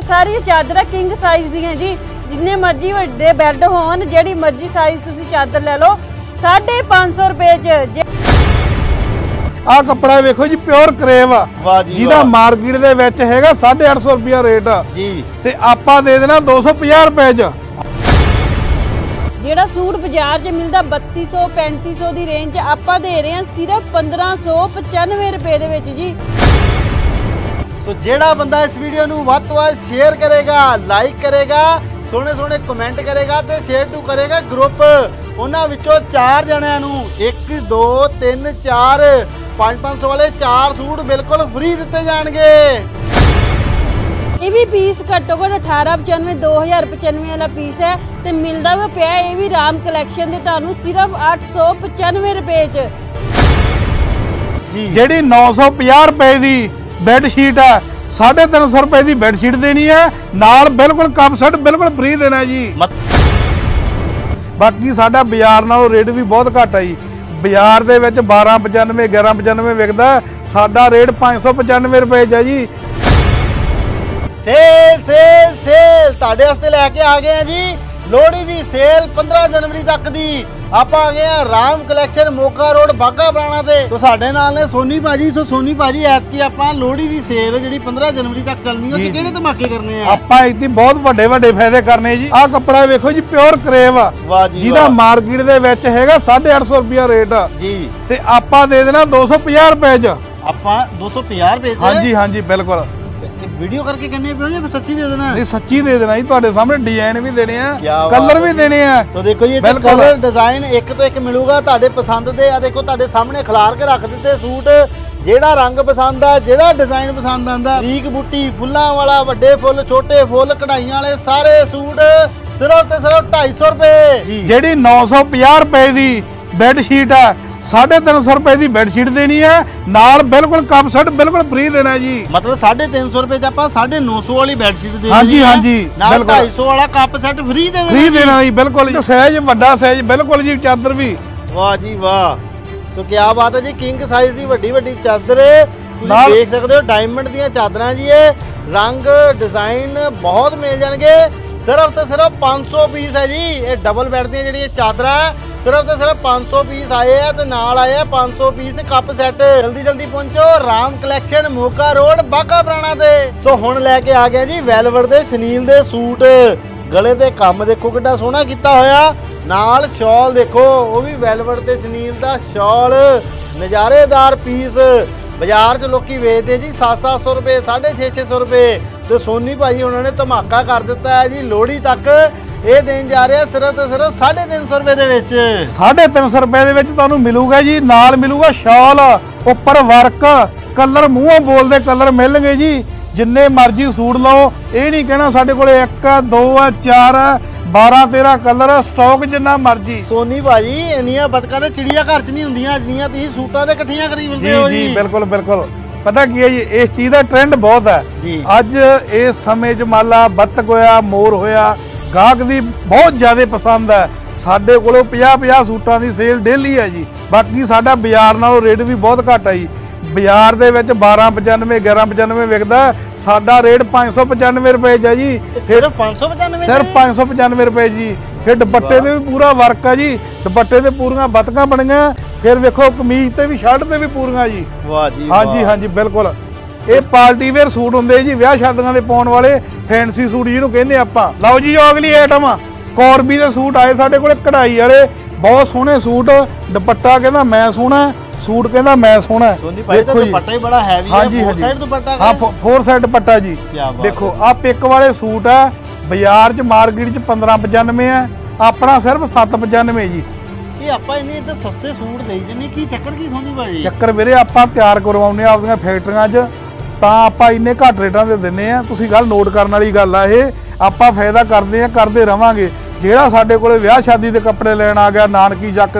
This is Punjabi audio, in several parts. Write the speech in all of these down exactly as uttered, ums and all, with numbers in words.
सारी चादर किंग साइज दी जी, जिन्ने मर्जी वड्डे बैड होन, जेड़ी मर्जी साइज तुसी चादर ले लो साढ़े पांच सौ रुपए च। आ कपड़ा वेखो जी प्योर करेव जिहदा मार्केट दे विच हैगा साढ़े अठ सौ रुपया रेट जी, ते आपां दे देना दो सौ पचास रुपए च। जेड़ा सूट बाजार च मिलदा बत्ती सौ पैंती सौ दी रेंज च आपां दे रहे हैं सिर्फ पंद्रह सौ पचानवे रुपए दे विच जी। सो जेड़ा बंदा इस वीडियो नू वध तो वध शेयर करेगा, लाइक करेगा, सोहने सोहने कमेंट करेगा ते शेयर टू करेगा ग्रुप, उन्हां विचों चार जणियां नू एक दो तीन चार पांच पांच सौ वाले चार सूट बिल्कुल फ्री दिते जाणगे। ये भी पीस घट्टो घट अठारह पचानवे दो हज़ार पचानवे वाला पीस है ते मिलदा भी पिया ये भी राम कलैक्शन दे तुहानू सिर्फ अठ सौ पचानवे रुपए च। जेडी नौ सौ पचास रुपए दी बैडशीट है साढ़े तीन सौ रुपए की बैडशीट देनी है, नाल बिल्कुल कप सेट बिल्कुल फ्री देना जी। बाकी साडा बाजार नालों रेट भी बहुत घट है जी, बाजार दे विच बारह पचानवे ग्यारह पचानवे विकदा, साडा रेट पाँच सौ पचानवे रुपए च है जी। सेल सेल सेल तुहाडे वास्ते लैके आ गए हैं जी, लोहड़ी दी सेल पंद्रह जनवरी तक दी। आप आ गए हैं राम कलैक्शन मोका रोड बाघा पुराना ते। तो साडे नाल ने सोनी भाजी। सो सोनी भाजी ऐतकी आपां लोहड़ी दी सेल जिहड़ी पंद्रह जनवरी तक चलनी है, किहड़े धमाके करने आ? आपां इत्थे बहुत वड्डे वड्डे फायदे करने जी। आ कपड़ा वेखो जी प्योर करेव जिहदा मार्केट दे विच हैगा साढ़े अठ सौ रुपया रेट जी, ते आपां दे देना दो सौ पचास रुपए च। आपां दो सौ पचास रुपए च? हां जी हां जी बिल्कुल। वीडियो करके कहने पे या सच्ची दे देना? नहीं सच्ची दे देना जी, तुहाडे सामने डिजाइन भी देने हैं, कलर भी देने हैं। सो देखो ये कलर डिजाइन एक तो एक मिलूगा तुहाडे पसंद दे। आ देखो तुहाडे सामने खिलार के रख दिते सूट, जेड़ा रंग पसंद आ, जेड़ा डिजाइन पसंद आंदा, रीक बूटी फुल्लां वाला, वड्डे फुल छोटे फुल कढ़ाइयां वाले सारे सूट सिर्फ ते सिर्फ ढाई सौ रुपए। जेड़ी नौ सौ पचास रुपए दी बैडशीट है साढ़े तीन सौ रुपए की बैडशीट देनी है, नाल बिल्कुल कप सेट बिल्कुल फ्री देना है जी। मतलब साढ़े तीन सौ रुपए आप साढ़े नौ सौ वाली बैडशीट देनी है। हाँ जी हाँ जी, ढाई सौ वाला कप सेट फ्री दे फ्री देना जी बिल्कुल। साइज वड्डा साइज बिल्कुल जी, चादर भी वाह जी वाह। सो क्या बात है जी, किंग साइज की वड्डी वड्डी चादर देख सकते हो, डायमंड दी चादर जी। ये रंग डिजाइन बहुत मिल जाएंगे, सिर्फ तो सिर्फ पाँच सौ पीस है जी। ये डबल बैड दी जी चादर सिर्फ तो सिर्फ पाँच सौ पीस आए हैं, तो नाल आए हैं पाँच सौ पीस कप सेट। जल्दी जल्दी पहुंचो राम कलैक्शन मोका रोड बाघा पुराना ते। सो हुण लैके आ गए जी वेलवेट दे सनील दे सूट, गले दे काम देखो कितना सोहना किया होया, नाल शॉल देखो वो भी वेलवेट ते सनील दा शॉल, नज़ारेदार पीस। बाजार च लोग वेचते जी सत्त सत्त सौ रुपए साढ़े छे छे सौ रुपए, तो सोनी भाई उन्होंने धमाका कर दिता है जी। लोहड़ी तक ये दिन जा रहा सिर्फ तो सिर्फ साढ़े तीन सौ रुपए दे विच। साढ़े तीन सौ रुपए दे विच तुहानूं मिलूगा जी, नाल मिलूगा शॉल, उपर वर्क, कलर मूँहों बोलते कलर मिलणगे जी। जिन्ने मर्जी सूट लो, ये नहीं कहना साडे कोल एक दो चार बारह तेरह कलर, स्टॉक जिन्ना मर्जी। सोनी भाजी इन्नियां बतकां ते चिड़िया घर च नहीं हुंदियां जिन्नियां तुसीं सूटां ते इकट्ठियां करी फिरदे हो जी। बिल्कुल बिल्कुल, पता की है जी इस चीज़ का ट्रेंड बहुत है जी। अज इस समय च माला बत्तख होया मोर होया, गाहक दी बहुत ज़्यादा पसंद है। साडे कोलों पचास पचास सूटां दी सेल डेली है जी। बाकी साडा बाजार नालों रेट भी बहुत घट है जी, बाजार दे विच बारह पचानवे ग्यारह पचानवे विकदा, साडा रेट पाँच सौ पचानवे रुपए च जी। सिर्फ पाँच सौ पचानवे सिर्फ पाँच सौ पचानवे रुपए जी। फिर दुपट्टे ते भी पूरा वर्क है जी, दुपट्टे ते पूरियां बतकां बणियां, फिर वेखो कमीज ते भी शर्ट ते भी पूरियां जी। वाह जी हाँ जी हाँ जी बिल्कुल। ये पार्टी वेयर सूट हुंदे जी, विआह शादियां दे पाउण वाले फैंसी सूट जिहनूं कहंदे आपां। लओ जी जो अगली आइटम कॉर्बी दे सूट आए साडे कोले कढ़ाई वाले, बहुत सोहणे सूट। दुपट्टा कहंदा मैं सोहना, सूट कहंदा मैं सोहना। देखो दुपट्टा ही बड़ा हैवी है। फोर साइड दुपट्टा, हां फोर साइड दुपट्टा जी। देखो आ पिक वाले सूट है, बाजार च मार्केट च पंद्रह पचानवे है, अपना सिर्फ सत्त पचानवे जी। ये आपां इन्ने इधर सस्ते सूट देई जन्ने, की चक्कर की सोनी भाई? चक्कर वीरे आपां तैयार करवाउने आपदियां फैक्टरियां च, तां आपां इन्ने घट रेटां ते दिंने आ। तुसीं गल नोट करन वाली गल आ, ये आपां फायदा करदे आ, करदे रवांगे। ਜਿਹੜਾ ਸਾਡੇ ਕੋਲੇ ਵਿਆਹ ਸ਼ਾਦੀ ਦੇ ਕੱਪੜੇ ਲੈਣ ਆ ਗਿਆ, ਨਾਨਕੀ ਜੱਕ ਦੇ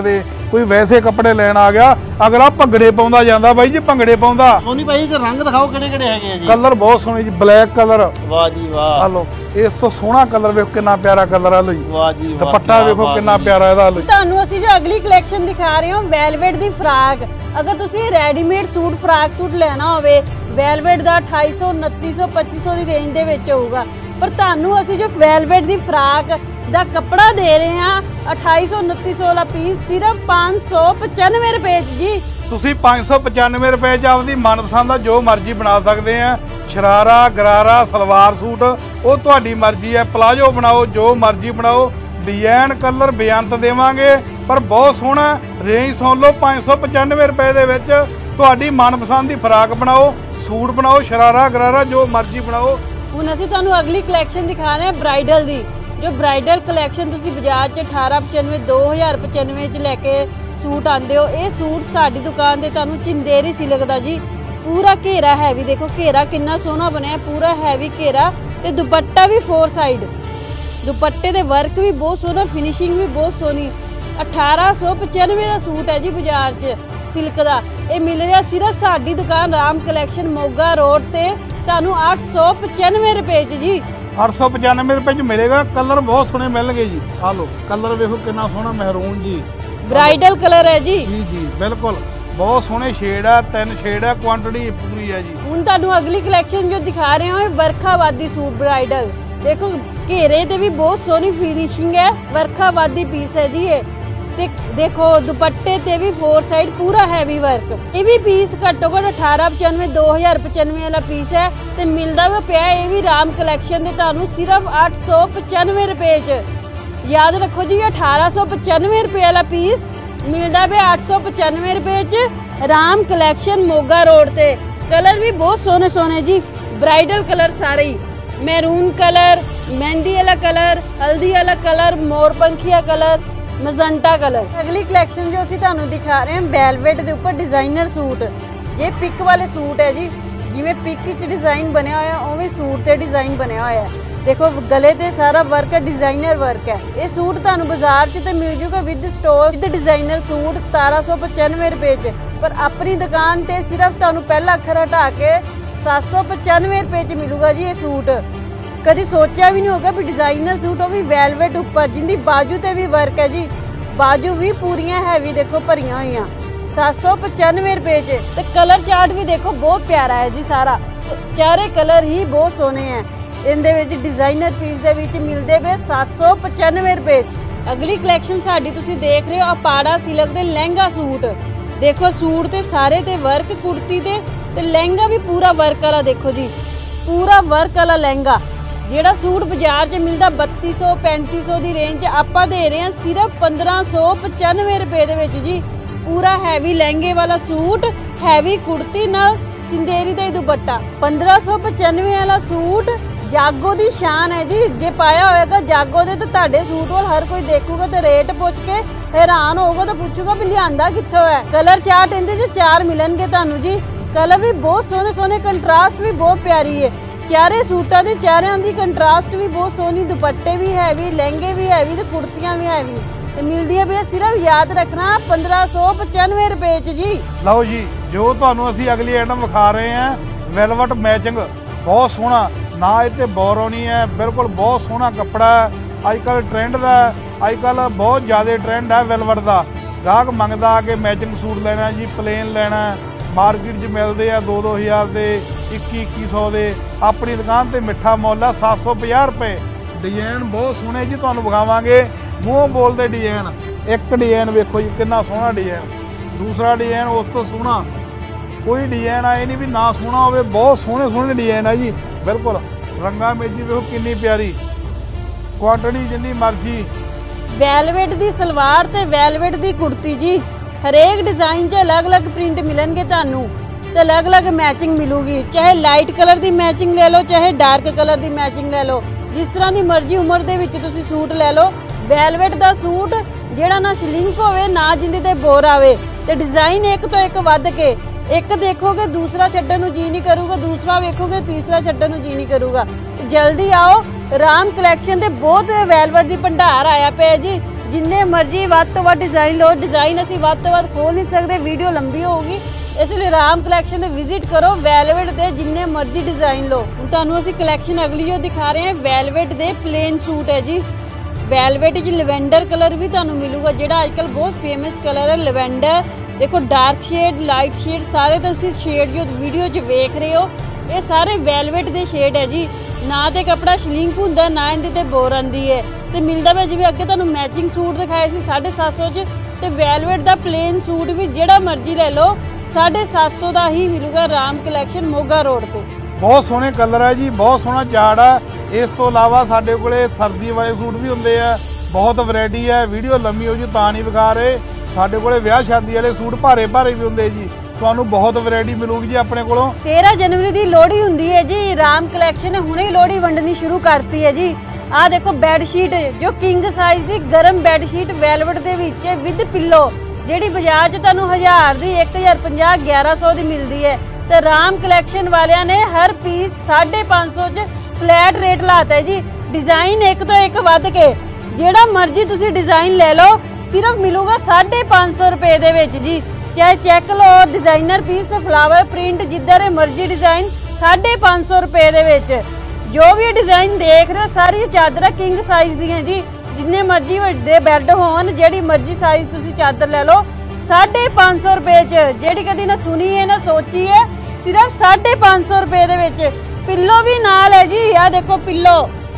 ਕੋਈ ਵੈਸੇ ਕੱਪੜੇ ਲੈਣ ਆ ਗਿਆ, ਅਗਲਾ ਭੰਗੜੇ ਪਾਉਂਦਾ ਜਾਂਦਾ ਬਾਈ ਜੀ, ਭੰਗੜੇ ਪਾਉਂਦਾ। ਸੋਨੀ ਭਾਈ ਜੀ ਰੰਗ ਦਿਖਾਓ ਕਿਹੜੇ ਕਿਹੜੇ ਹੈਗੇ ਆ ਜੀ। ਕਲਰ ਬਹੁਤ ਸੋਹਣੇ ਜੀ, ਬਲੈਕ ਕਲਰ, ਵਾਹ ਜੀ ਵਾਹ। ਆ ਲੋ ਇਸ ਤੋਂ ਸੋਹਣਾ ਕਲਰ ਵੇਖੋ, ਕਿੰਨਾ ਪਿਆਰਾ ਕਲਰ ਆ ਲੋ ਜੀ। ਵਾਹ ਜੀ ਵਾਹ। ਦੁਪੱਟਾ ਵੇਖੋ ਕਿੰਨਾ ਪਿਆਰਾ ਇਹਦਾ ਲੋ। ਤੁਹਾਨੂੰ ਅਸੀਂ ਜੋ ਅਗਲੀ ਕਲੈਕਸ਼ਨ ਦਿਖਾ ਰਹੇ ਹਾਂ ਵੈਲਵੇਟ ਦੀ ਫਰਾਕ। ਅਗਰ ਤੁਸੀਂ ਰੈਡੀਮੇਡ ਸੂਟ ਫਰਾਕ ਸੂਟ ਲੈਣਾ ਹੋਵੇ ਵੈਲਵੇਟ ਦਾ ਅਠਾਈ ਸੌ ਉਨੱਤੀ ਸੌ ਪੱਚੀ ਸੌ ਦੀ ਰੇਂਜ ਦੇ ਵਿੱਚ ਹੋਊਗਾ, ਪਰ ਤੁਹਾਨੂੰ ਅਸੀਂ ਜੋ ਵੈਲਵੇਟ ਦੀ ਫਰਾਕ ਦਾ ਕੱਪੜਾ ਦੇ ਰਹੇ ਹਾਂ ਅਠਾਈ ਸੌ ਉਨੱਤੀ ਸੌ ਵਾਲਾ ਪੀਸ ਸਿਰਫ ਪੰਜ ਸੌ ਪਚਾਨਵੇਂ ਰੁਪਏ ਜੀ। ਤੁਸੀਂ ਪੰਜ ਸੌ ਪਚਾਨਵੇਂ ਰੁਪਏ 'ਚ ਆਪਦੀ ਮਨਪਸੰਦ ਦਾ ਜੋ ਮਰਜ਼ੀ ਬਣਾ ਸਕਦੇ ਆ। ਸ਼ਰਾਰਾ, ਗਰਾਰਾ, ਸਲਵਾਰ ਸੂਟ ਉਹ ਤੁਹਾਡੀ ਮਰਜ਼ੀ ਹੈ। ਪਲਾਜੋ ਬਣਾਓ, ਜੋ ਮਰਜ਼ੀ ਬਣਾਓ, ਡਿਜ਼ਾਈਨ ਕਲਰ ਬੇਅੰਤ ਦੇਵਾਂਗੇ। ਪਰ ਬਹੁਤ ਸੋਹਣਾ ਰੇਂਜ ਸੁਣ ਲਓ, ਪੰਜ ਸੌ ਪਚਾਨਵੇਂ ਰੁਪਏ ਦੇ ਵਿੱਚ ਤੁਹਾਡੀ ਮਨਪਸੰਦ ਦੀ ਫਰਾਕ ਬਣਾਓ, ਸੂਟ ਬਣਾਓ, ਸ਼ਰਾਰਾ ਗਰਾਰਾ ਜੋ ਮਰਜ਼ੀ ਬਣਾਓ। ਹੁਣ ਅਸੀਂ ਤੁਹਾਨੂੰ ਅਗਲੀ ਕਲੈਕਸ਼ਨ ਦਿਖਾ ਰਹੇ ਹਾਂ ਬ੍ਰਾਈਡਲ ਦੀ। ਜੋ ਬ੍ਰਾਈਡਲ ਕਲੈਕਸ਼ਨ ਤੁਸੀਂ ਬਾਜ਼ਾਰ 'ਚ ਅਠਾਰਾਂ ਪਚਾਨਵੇਂ ਦੋ ਹਜ਼ਾਰ ਪਚਾਨਵੇਂ 'ਚ ਲੈ ਕੇ ਸੂਟ ਆਉਂਦੇ ਹੋ, ਇਹ ਸੂਟ ਸਾਡੀ ਦੁਕਾਨ ਤੇ ਤੁਹਾਨੂੰ ਚਿੰਦੇਰੀ ਸਿਲਕ ਦਾ ਜੀ ਪੂਰਾ ਘੇਰਾ ਹੈਵੀ, ਦੇਖੋ ਘੇਰਾ ਕਿੰਨਾ ਸੋਹਣਾ ਬਣਿਆ, ਪੂਰਾ ਹੈਵੀ ਘੇਰਾ ਤੇ ਦੁਪੱਟਾ ਵੀ ਫੋਰ ਸਾਈਡ, ਦੁਪੱਟੇ ਦੇ ਵਰਕ ਵੀ ਬਹੁਤ ਸੋਹਣਾ, ਫਿਨਿਸ਼ਿੰਗ ਵੀ ਬਹੁਤ ਸੋਹਣੀ। ਅਠਾਰਾਂ ਸੌ ਪਚਾਨਵੇਂ ਦਾ ਸੂਟ ਹੈ ਜੀ ਬਾਜ਼ਾਰ 'ਚ ਸਿਲਕ ਦਾ। ਇਹ ਮਿਲ ਰਿਹਾ ਸਿਰਫ ਸਾਡੀ ਦੁਕਾਨ ਰਾਮ ਕਲੈਕਸ਼ਨ ਮੋਗਾ ਰੋਡ ਤੇ ਤੁਹਾਨੂੰ ਅੱਠ ਸੌ ਪਚਾਨਵੇਂ ਰੁਪਏ 'ਚ ਜੀ। ਅੱਠ ਸੌ ਪਚਾਨਵੇਂ ਰੁਪਏ 'ਚ ਮਿਲੇਗਾ। ਕਲਰ ਬਹੁਤ ਸੋਹਣੇ ਮਿਲਣਗੇ ਜੀ। ਆ ਲੋ ਕਲਰ ਵੇਖੋ ਕਿੰਨਾ ਸੋਹਣਾ, ਮਹਿਰੂਨ ਜੀ, ਬ੍ਰਾਈਡਲ ਕਲਰ ਹੈ ਜੀ। ਜੀ ਜੀ ਬਿਲਕੁਲ ਬਹੁਤ ਸੋਹਣੇ ਸ਼ੇਡ ਆ, ਤਿੰਨ ਸ਼ੇਡ ਆ, ਕੁਆਂਟੀਟੀ ਪੂਰੀ ਹੈ ਜੀ। ਹੁਣ ਤੁਹਾਨੂੰ ਅਗਲੀ ਕਲੈਕਸ਼ਨ ਜੋ ਦਿਖਾ ਰਹੇ ਹਾਂ ਇਹ ਵਰਖਾਵਾਦੀ ਸੂਟ ਬ੍ਰਾਈਡਲ। ਦੇਖੋ ਘੇਰੇ ਤੇ ਵੀ ਬਹੁਤ ਸੋਹਣੀ ਫਿਨਿਸ਼ਿੰਗ ਹੈ, ਵਰਖਾਵਾਦੀ ਪੀਸ ਹੈ ਜੀ ਇਹ। ਤੇ ਦੇਖੋ ਦੁਪੱਟੇ ਤੇ ਵੀ ਫੋਰ ਸਾਈਡ ਪੂਰਾ ਹੈਵੀ ਵਰਕ। ਇਹ ਵੀ ਪੀਸ ਘੱਟੋ ਘੱਟ ਅਠਾਰਾਂ ਪਚਾਨਵੇਂ ਦੋ ਹਜ਼ਾਰ ਪਚਾਨਵੇਂ ਵਾਲਾ ਪੀਸ ਹੈ ਤੇ ਮਿਲਦਾ ਵਾ ਪਿਆ ਇਹ ਵੀ ਰਾਮ ਕਲੈਕਸ਼ਨ ਦੇ ਤੁਹਾਨੂੰ ਸਿਰਫ ਅੱਠ ਸੌ ਪਚਾਨਵੇਂ ਰੁਪਏ 'ਚ। ਯਾਦ ਰੱਖੋ ਜੀ ਅਠਾਰਾਂ ਸੌ ਪਚਾਨਵੇਂ ਰੁਪਏ ਵਾਲਾ ਪੀਸ ਮਿਲਦਾ ਪਿਆ ਅੱਠ ਸੌ ਪਚਾਨਵੇਂ ਰੁਪਏ 'ਚ ਰਾਮ ਕਲੈਕਸ਼ਨ ਮੋਗਾ ਰੋਡ ਤੇ। ਕਲਰ ਵੀ ਬਹੁਤ ਸੋਹਣੇ ਸੋਹਣੇ ਜੀ, ਬ੍ਰਾਈਡਲ ਕਲਰ ਸਾਰੇ ਹੀ, ਮੈਰੂਨ ਕਲਰ, ਮਹਿੰਦੀ ਵਾਲਾ ਕਲਰ, ਹਲਦੀ ਵਾਲਾ ਕਲਰ, ਮੋਰਪੰਖੀਆ ਕਲਰ, ਮਜ਼ੰਟਾ ਕਲਰ। ਅਗਲੀ ਕਲੈਕਸ਼ਨ ਜੋ ਅਸੀਂ ਤੁਹਾਨੂੰ ਦਿਖਾ ਰਹੇ ਹਾਂ ਵੈਲਵੇਟ ਦੇ ਉੱਪਰ ਡਿਜ਼ਾਈਨਰ ਸੂਟ। ਇਹ ਪਿਕ ਵਾਲੇ ਸੂਟ ਹੈ ਜੀ, ਜਿਵੇਂ ਪਿਕ ਵਿੱਚ ਡਿਜ਼ਾਈਨ ਬਣਿਆ ਹੋਇਆ ਉਵੇਂ ਸੂਟ ਤੇ ਡਿਜ਼ਾਈਨ ਬਣਿਆ ਹੋਇਆ ਹੈ। ਦੇਖੋ ਗਲੇ ਤੇ ਸਾਰਾ ਵਰਕ ਡਿਜ਼ਾਈਨਰ ਵਰਕ ਹੈ। ਇਹ ਸੂਟ ਤੁਹਾਨੂੰ ਬਾਜ਼ਾਰ 'ਚ ਤੇ ਮਿਲ ਜੂਗਾ ਵਿਦ ਸਟੋਰ ਤੇ ਡਿਜ਼ਾਈਨਰ ਸੂਟ ਸਤਾਰਾਂ ਸੌ ਪਚਾਨਵੇਂ ਰੁਪਏ 'ਚ, ਪਰ ਆਪਣੀ ਦੁਕਾਨ ਤੇ ਸਿਰਫ ਤੁਹਾਨੂੰ ਪਹਿਲਾ ਅੱਖਰ ਹਟਾ ਕੇ ਸੱਤ ਸੌ ਪਚਾਨਵੇਂ ਰੁਪਏ 'ਚ ਮਿਲੂਗਾ ਜੀ ਇਹ ਸੂਟ। ਕਦੀ ਸੋਚਿਆ ਵੀ ਨਹੀਂ ਹੋਗਾ ਵੀ ਡਿਜ਼ਾਈਨਰ ਸੂਟ ਉਹ ਵੀ ਵੈਲਵੇਟ ਉੱਪਰ, ਜਿੰਦੀ ਬਾਜੂ ਤੇ ਵੀ ਵਰਕ ਹੈ ਜੀ, ਬਾਜੂ ਵੀ ਪੂਰੀਆਂ ਹੈਵੀ ਦੇਖੋ ਭਰੀਆਂ ਹੋਈਆਂ, ਸੱਤ ਸੌ ਪਚਾਨਵੇਂ ਰੁਪਏ 'ਚ। ਤੇ ਕਲਰ ਚਾਰਟ ਵੀ ਦੇਖੋ ਬਹੁਤ ਪਿਆਰਾ ਹੈ ਜੀ, ਸਾਰਾ ਚਾਰੇ ਕਲਰ ਹੀ ਬਹੁਤ ਸੋਹਣੇ ਹੈ। ਇਹਦੇ ਵਿੱਚ ਡਿਜ਼ਾਈਨਰ ਪੀਸ ਦੇ ਵਿੱਚ ਮਿਲਦੇ ਪਏ ਸੱਤ ਸੌ ਪਚਾਨਵੇਂ ਰੁਪਏ 'ਚ। ਅਗਲੀ ਕਲੈਕਸ਼ਨ ਸਾਡੀ ਤੁਸੀਂ ਦੇਖ ਰਹੇ ਹੋ ਅਪਾੜਾ ਸਿਲਕ ਦੇ ਲਹਿੰਗਾ ਸੂਟ। ਦੇਖੋ ਸੂਟ ਤੇ ਸਾਰੇ ਤੇ ਵਰਕ, ਕੁੜਤੀ ਤੇ ਤੇ ਲਹਿੰਗਾ ਵੀ ਪੂਰਾ ਵਰਕ ਵਾਲਾ, ਦੇਖੋ ਜੀ ਪੂਰਾ ਵਰਕ ਵਾਲਾ ਲਹਿੰਗਾ। ਜਿਹੜਾ ਸੂਟ ਬਾਜ਼ਾਰ 'ਚ ਮਿਲਦਾ ਬੱਤੀ ਸੌ ਪੈਂਤੀ ਸੌ ਦੀ ਰੇਂਜ 'ਚ ਆਪਾਂ ਦੇ ਰਹੇ ਹਾਂ ਸਿਰਫ ਪੰਦਰਾਂ ਸੌ ਪਚਾਨਵੇਂ ਰੁਪਏ ਦੇ ਵਿੱਚ ਜੀ। ਪੂਰਾ ਹੈਵੀ ਲਹਿੰਗੇ ਵਾਲਾ ਸੂਟ, ਹੈਵੀ ਕੁੜਤੀ ਨਾਲ ਚਿੰਦੇਰੀ ਦਾ ਦੁਪੱਟਾ। ਪੰਦਰਾਂ ਸੌ ਪਚਾਨਵੇਂ ਵਾਲਾ ਸੂਟ ਜਾਗੋ ਦੀ ਸ਼ਾਨ ਹੈ ਜੀ। ਜੇ ਪਾਇਆ ਹੋਏਗਾ ਜਾਗੋ ਦੇ ਤਾਂ ਤੁਹਾਡੇ ਸੂਟ ਵੱਲ ਹਰ ਕੋਈ ਦੇਖੂਗਾ ਤੇ ਰੇਟ ਪੁੱਛ ਕੇ ਹੈਰਾਨ ਹੋਊਗਾ ਤਾਂ ਪੁੱਛੂਗਾ ਵੀ ਲਿਆਂਦਾ ਕਿੱਥੋਂ ਹੈ। ਕਲਰ ਚਾਰਟ ਇਹਦੇ 'ਚ ਚਾਰ ਮਿਲਣਗੇ ਤੁਹਾਨੂੰ ਜੀ। ਕਲਰ ਵੀ ਬਹੁਤ ਸੋਹਣੇ ਸੋਹਣੇ, ਕੰਟਰਾਸਟ ਵੀ ਬਹੁਤ ਪਿਆਰੀ ਹੈ। ਚਾਰੇ ਸੂਟਾਂ ਦੇ ਚਾਰਿਆਂ ਦੀ ਕੰਟਰਾਸਟ ਵੀ ਬਹੁਤ ਸੋਹਣੀ, ਦੁਪੱਟੇ ਵੀ ਹੈਵੀ, ਲਹਿੰਗੇ ਵੀ ਹੈਵੀ ਤੇ ਕੁੜਤੀਆਂ ਵੀ ਹੈਵੀ ਤੇ ਮਿਲਦੀ ਹੈ ਵੀ ਸਿਰਫ ਯਾਦ ਰੱਖਣਾ ਪੰਦਰਾਂ ਸੌ ਪਚਾਨਵੇਂ ਰੁਪਏ 'ਚ ਜੀ। ਲਓ ਜੀ ਜੋ ਤੁਹਾਨੂੰ ਅਸੀਂ ਅਗਲੀ ਆਈਟਮ ਵਿਖਾ ਰਹੇ ਹਾਂ ਵੈਲਵਟ ਮੈਚਿੰਗ, ਬਹੁਤ ਸੋਹਣਾ, ਨਾ ਇਹ ਤੇ ਬੋਰੋ ਨਹੀਂ ਹੈ, ਬਿਲਕੁਲ ਬਹੁਤ ਸੋਹਣਾ ਕੱਪੜਾ ਹੈ। ਅੱਜ ਕੱਲ੍ਹ ਟ੍ਰੈਂਡ ਦਾ, ਅੱਜ ਕੱਲ੍ਹ ਬਹੁਤ ਜ਼ਿਆਦਾ ਟ੍ਰੈਂਡ ਹੈ ਵੈਲਵਟ ਦਾ। ਗਾਹਕ ਮੰਗਦਾ ਆ ਕਿ ਮੈਚਿੰਗ ਸੂਟ ਲੈਣਾ ਜੀ, ਪਲੇਨ ਲੈਣਾ, ਮਾਰਕੀਟ 'ਚ ਮਿਲਦੇ ਆ ਦੋ ਦੋ ਹਜ਼ਾਰ ਦੇ, ਇੱਕੀ ਇੱਕੀ ਸੌ ਦੇ। ਆਪਣੀ ਦੁਕਾਨ ਤੇ ਮਿੱਠਾ ਮੁੱਲ ਆ ਸੱਤ ਸੌ ਪੰਜਾਹ ਰੁਪਏ। ਡਿਜ਼ਾਈਨ ਬਹੁਤ ਸੋਹਣੇ ਜੀ ਤੁਹਾਨੂੰ ਵਿਖਾਵਾਂਗੇ, ਮੂੰਹੋਂ ਬੋਲਦੇ ਡਿਜ਼ਾਈਨ। ਇੱਕ ਡਿਜ਼ਾਈਨ ਵੇਖੋ ਜੀ ਕਿੰਨਾ ਸੋਹਣਾ ਡਿਜ਼ਾਈਨ, ਦੂਸਰਾ ਡਿਜ਼ਾਈਨ ਉਸ ਤੋਂ ਸੋਹਣਾ। ਕੋਈ ਡਿਜ਼ਾਈਨ ਆਏ ਨਹੀਂ ਵੀ ਨਾ ਸੋਹਣਾ ਹੋਵੇ, ਬਹੁਤ ਸੋਹਣੇ ਸੋਹਣੇ ਡਿਜ਼ਾਈਨ ਆ ਜੀ। ਬਿਲਕੁਲ ਰੰਗਾ ਮੇਜੀ ਵੇਖੋ ਕਿੰਨੀ ਪਿਆਰੀ, ਕੁਆਂਟੀਟੀ ਜਿੰਨੀ ਮਰਜ਼ੀ। ਵੈਲਵੇਟ ਦੀ ਸਲਵਾਰ ਤੇ ਵੈਲਵੇਟ ਦੀ ਕੁੜਤੀ ਜੀ, ਹਰੇਕ ਡਿਜ਼ਾਈਨ 'ਚ ਅਲੱਗ-ਅਲੱਗ ਪ੍ਰਿੰਟ ਮਿਲਣਗੇ ਤੁਹਾਨੂੰ ਤੇ ਅਲੱਗ-ਅਲੱਗ ਮੈਚਿੰਗ ਮਿਲੂਗੀ। ਚਾਹੇ ਲਾਈਟ ਕਲਰ ਦੀ ਮੈਚਿੰਗ ਲੈ ਲਓ, ਚਾਹੇ ਡਾਰਕ ਕਲਰ ਦੀ ਮੈਚਿੰਗ ਲੈ ਲਓ, ਜਿਸ ਤਰ੍ਹਾਂ ਦੀ ਮਰਜ਼ੀ ਉਮਰ ਦੇ ਵਿੱਚ ਤੁਸੀਂ ਸੂਟ ਲੈ ਲਓ। ਵੈਲਵੇਟ ਦਾ ਸੂਟ ਜਿਹੜਾ ਨਾ ਸ਼ਲਿੰਕ ਹੋਵੇ, ਨਾ ਜਿੰਦੇ ਤੇ ਬੋਰ ਆਵੇ ਤੇ ਡਿਜ਼ਾਈਨ ਇੱਕ ਤੋਂ ਇੱਕ ਵੱਧ ਕੇ, ਇੱਕ ਦੇਖੋਗੇ ਦੂਸਰਾ ਛੱਡਣ ਨੂੰ ਜੀ ਨਹੀਂ ਕਰੂਗਾ, ਦੂਸਰਾ ਵੇਖੋਗੇ ਤੀਸਰਾ ਛੱਡਣ ਨੂੰ ਜੀ ਨਹੀਂ ਕਰੂਗਾ। ਜਲਦੀ ਆਓ, ਰਾਮ ਕਲੈਕਸ਼ਨ ਦੇ ਬਹੁਤ ਵੈਲਵੇਟ ਦੀ ਭੰਡਾਰ ਆਇਆ ਪਿਆ ਜੀ। जिन्ने मर्जी ਵੱਧ ਤੋਂ ਵੱਧ डिजाइन लो। डिजाइन ਅਸੀਂ ਵੱਧ ਤੋਂ ਵੱਧ खोल नहीं सकते, वीडियो लंबी होगी, इसलिए राम कलैक्शन ਦੇ विजिट करो। वैलवेट ਦੇ जिन्ने मर्जी डिजाइन लो। ਹੁਣ ਤੁਹਾਨੂੰ ਅਸੀਂ ਕਲੈਕਸ਼ਨ ਅਗਲੀ ਜੋ ਦਿਖਾ ਰਹੇ ਹਾਂ, ਵੈਲਵੇਟ ਦੇ ਪਲੇਨ ਸੂਟ ਹੈ ਜੀ। ਵੈਲਵੇਟ ਚ ਲਵੈਂਡਰ ਕਲਰ ਵੀ ਤੁਹਾਨੂੰ ਮਿਲੂਗਾ, ਜਿਹੜਾ ਅੱਜਕੱਲ ਬਹੁਤ ਫੇਮਸ ਕਲਰ ਹੈ ਲਵੈਂਡਰ। ਦੇਖੋ ਡਾਰਕ ਸ਼ੇਡ, ਲਾਈਟ ਸ਼ੇਡ, ਸਾਰੇ ਤੁਸੀਂ ਸ਼ੇਡ ਜੋ ਵੀਡੀਓ 'ਚ ਵੇਖ ਰਹੇ ਹੋ ਇਹ ਸਾਰੇ ਵੈਲਵੇਟ ਦੇ ਸ਼ੇਡ ਹੈ ਜੀ। ਨਾ ਤੇ ਕਪੜਾ ਸ਼ਲਿੰਕ ਹੁੰਦਾ, ਨਾ ਇਹਦੇ ਤੇ ਬੋਰ ਆਂਦੀ ਹੈ ਤੇ ਮਿਲਦਾ ਵਾ ਜਿਵੇਂ ਅੱਗੇ ਤੁਹਾਨੂੰ ਮੈਚਿੰਗ ਸੂਟ ਦਿਖਾਏ ਸੀ ਸਾਢੇ ਸੱਤ ਸੌ 'ਚ, ਤੇ ਵੈਲਵੇਟ ਦਾ ਪਲੇਨ ਸੂਟ ਵੀ ਜਿਹੜਾ ਮਰਜ਼ੀ ਲੈ ਲਓ ਸਾਢੇ ਸੱਤ ਸੌ ਦਾ ਹੀ ਮਿਲੂਗਾ ਰਾਮ ਕਲੈਕਸ਼ਨ ਮੋਗਾ ਰੋਡ ਤੇ। ਬਹੁਤ ਸੋਹਣੇ ਕਲਰ ਹੈ ਜੀ, ਬਹੁਤ ਸੋਹਣਾ ਚਾਰਟ ਆ। ਇਸ ਤੋਂ ਇਲਾਵਾ ਸਾਡੇ ਕੋਲੇ ਸਰਦੀ ਵਾਲੇ ਸੂਟ ਵੀ ਹੁੰਦੇ ਆ, ਬਹੁਤ ਵੈਰਾਈਟੀ ਹੈ। ਵੀਡੀਓ ਲੰਮੀ ਹੋ ਜੀ ਤਾਂ ਨਹੀਂ ਵਿਖਾ ਰਹੇ। ਸਾਡੇ ਕੋਲੇ ਵਿਆਹ ਸ਼ਾਦੀ ਵਾਲੇ ਸੂਟ ਭਾਰੇ ਭਾਰੇ ਵੀ ਹੁੰਦੇ ਜੀ, ਤੁਹਾਨੂੰ ਬਹੁਤ ਵੈਰਾਈਟੀ ਮਿਲੂਗੀ ਜੀ ਆਪਣੇ ਕੋਲੋਂ। तेरह जनवरी ਦੀ ਲੋਹੜੀ ਹੁੰਦੀ ਹੈ ਜੀ, ਰਾਮ ਕਲੈਕਸ਼ਨ ਨੇ ਹੁਣੇ ਹੀ ਲੋਹੜੀ ਵੰਡਣੀ ਸ਼ੁਰੂ ਕਰਤੀ ਹੈ ਜੀ। ਆਹ ਦੇਖੋ ਬੈੱਡ ਸ਼ੀਟ ਜੋ ਕਿੰਗ ਸਾਈਜ਼ ਦੀ ਗਰਮ ਬੈੱਡ ਸ਼ੀਟ ਵੈਲਵੇਟ ਦੇ ਵਿੱਚ ਵਿਦ ਪਿੱਲੋ, ਜਿਹੜੀ ਬਾਜ਼ਾਰ 'ਚ ਤੁਹਾਨੂੰ ਹਜ਼ਾਰ ਦੀ ਇੱਕ ਹਜ਼ਾਰ ਪੰਜਾਹ ਗਿਆਰਾਂ ਸੌ ਦੀ ਮਿਲਦੀ ਹੈ, ਤੇ ਰਾਮ ਕਲੈਕਸ਼ਨ ਵਾਲਿਆਂ ਨੇ ਹਰ ਪੀਸ ਸਾਢੇ ਪੰਜ ਸੌ 'ਚ ਫਲੈਟ ਰੇਟ ਲਾਤਾ ਹੈ ਜੀ। ਡਿਜ਼ਾਈਨ ਇੱਕ ਤੋਂ ਇੱਕ ਵੱਧ ਕੇ ਜਿਹੜਾ ਮਰਜ਼ੀ ਤੁਸੀਂ ਡਿਜ਼ਾਈਨ ਲੈ ਲਓ, ਸਿਰਫ ਮਿਲੂਗਾ ਸਾਢੇ ਪੰਜ ਸੌ ਰੁਪਏ ਦੇ ਵਿੱਚ ਜੀ। ਚਾਹੇ ਚੈੱਕ ਲਓ डिजाइनर पीस, फ्लावर प्रिंट, जिधर मर्जी डिजाइन साढ़े पाँच सौ रुपए दे विच। जो भी डिजाइन देख रहे हो सारी चादर किंग साइज दी जी, जिन्ने मर्जी वड्डे बैड होन, जेड़ी मर्जी साइज तुसी चादर ले लो साढ़े पाँच सौ रुपए च, जेड़ी कदी ना सुनी है ना सोची है, सिर्फ साढ़े पाँच सौ रुपए दे विच। पिल्लो भी नाल है जी, आ देखो पिल्लो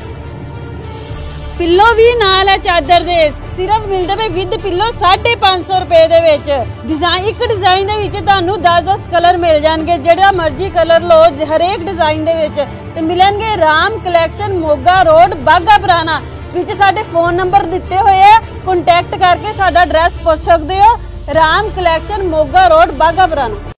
पिल्लो भी नाल है चादर दे, सिर्फ मिलते पे विद पिल्लो साढ़े पाँच सौ रुपए दे विच। डिजाइन एक डिजाइन दे विच तुहानू दस दस कलर मिल जाएंगे, जेड़ा मर्जी कलर लो हरेक डिजाइन दे विच ते मिलणगे। राम कलैक्शन मोगा रोड बाघा पुराना विच साडे फोन नंबर दिते हुए है, कॉन्टैक्ट करके साडा एड्रैस पुछ सकदे हो। राम कलैक्शन मोगा रोड बाघा पुराना।